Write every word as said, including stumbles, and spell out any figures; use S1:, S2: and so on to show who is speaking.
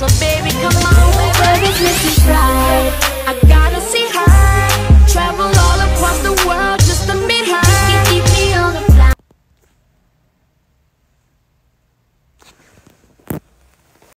S1: So baby, come on, baby,
S2: Baby, make me right.